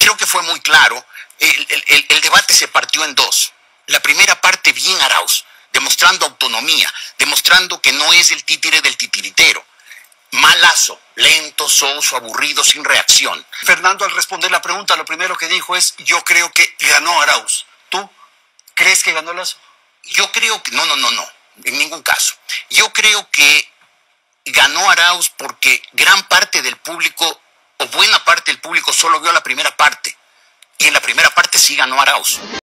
Creo que fue muy claro. El debate se partió en dos. La primera parte, bien Arauz, demostrando autonomía, demostrando que no es el títere del titiritero. Malazo, lento, soso, aburrido, sin reacción. Fernando, al responder la pregunta, lo primero que dijo es: yo creo que ganó Arauz. ¿Tú crees que ganó Lasso? Yo creo que no, en ningún caso. Yo creo que ganó Arauz porque gran parte del público, o buena parte del público, solo vio la primera parte. Y en la primera parte sí ganó Arauz.